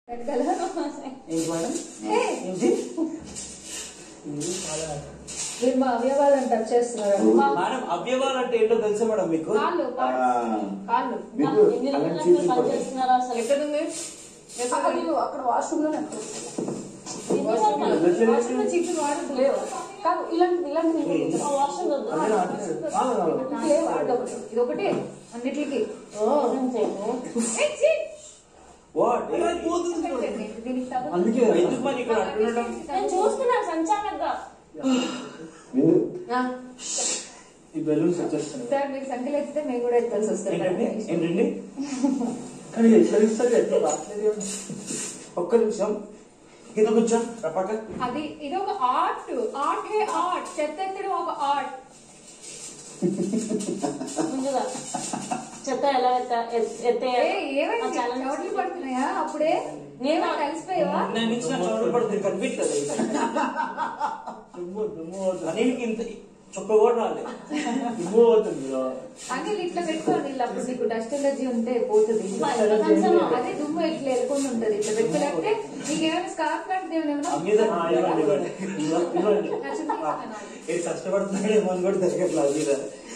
మీరు మా అవయవాలను టచ్ చేస్తున్నారు మేడం. అవయవాలు అంటే ఏంటో తెలుసా మేడం మీకు? కాళ్ళు కాళ్ళు అక్కడ వాష్రూమ్ లో చికెన్ వాటర్ లేవు కాదు ఇలాంటిది ఇది ఒకటి అన్నిటికి చూస్తున్నాను సంచాలకుగా ఈ బెలూన్స్ వచ్చేస్తున్నాయి సార్ మీకు సంఖ్యలు ఎత్తితే మేము కూడా ఎత్తాల్సి వస్తుంది. ఏంటండి? కానీ ఒక్క నిమిషం కింద కూర్చో తప్పక. అది ఇది ఒక ఆర్ట్ ఆర్ట్ చెత్త ఎత్తడం ఒక ఆర్ట్. ముందుగా చెత్త ఎలా ఏమైనా చోట్లు పడుతున్నాయా? అప్పుడే నేను కలిసిపోయావా? నేను ఇచ్చిన చోట్లు పడుతుంది కనిపించలేదు. అనిల్కి ఇంత చొక్క కూడా రాలేదు. అనిల్ ఇట్లా పెట్టుకోండి. అప్పుడు నీకు డస్ట్ ఎలర్జీ ఉంటే పోతుంది. అదే దుమ్ము ఇట్లా వెళ్ళకుండా ఉంటది. ఇట్లా పెట్టుకోలేకపోతే నీకు ఏమైనా స్కార్ఫ్ లాంటిది ఏమైనా కష్టపడుతున్నాడేమో అని కూడా తెలియట్లేదు.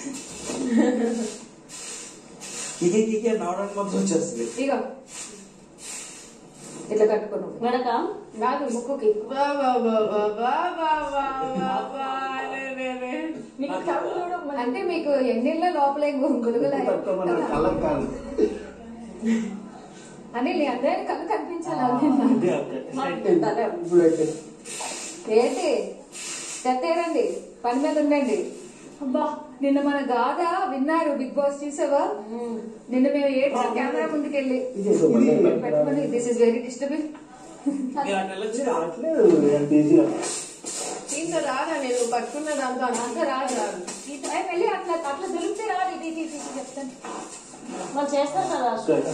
ఇకే నవడానికి మాత్రం వచ్చేస్తుంది. ఇక ఇట్లా కట్టుకోను మెడక కాదు ముక్కుకి. అంటే మీకు ఎన్నిళ్ళ లోపల గురుగుల అని అందరినీ కళ్ళు కనిపించాలి. ఏంటి చెత్తేరండి, పని మీద ఉండండి. అబ్బా నిన్న మన గాథ విన్నారు బిగ్ బాస్ చూసావా? నిన్న మేము ఏడ్చాం కెమెరా ముందుకెళ్ళి పెట్టుకుని. This is very disturbing. ఇంత రాదా నేను పట్టుకున్న దాంతో అంత రాదు వెళ్ళి అట్లా అట్లా దొరికితే రాదు. ఇది చెప్తాను వాళ్ళు చేస్తారు కదా.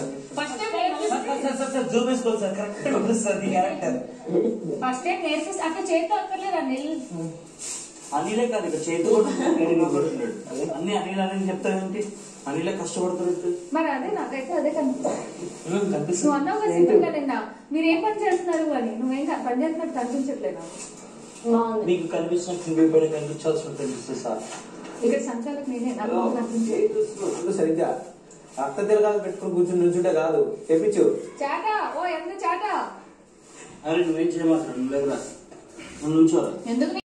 జూమ్ వేసుకోవాలి సార్, కరెక్ట్ వస్తుంది క్యారెక్టర్. ఫస్ట్ టైం నేర్పిస్తే అట్లా చేతితో అక్కర్లేదు అనిల్. అనిలే కాదు ఇక్కడ చేతి అన్ని అనిల్ అని చెప్తావేంటి? అనిలే కష్టపడుతున్నట్టు. మరి అదే నాకైతే అదే కనిపిస్తుంది. కనిపిస్తుంది. నువ్వు అన్నావు కదా సింపుల్ గా నిన్న మీరేం పని చేస్తున్నారు అని. నువ్వేం పని చేస్తున్నట్టు కనిపించట్లేదు. మీకు కనిపించిన కనిపించాల్సి ఉంటుంది సార్. ఇక్కడ సంచాలకు నేనే నాకు కనిపించే సరిగ్గా రక్త తిరగాలు పెట్టుకుని కూర్చుని నుంచుంటే కాదు తెప్పించు. చాటా ఓ ఎంత చాటా. అరే నువ్వేం చేయమంటారు? నువ్వు నుంచోరా. ఎందుకు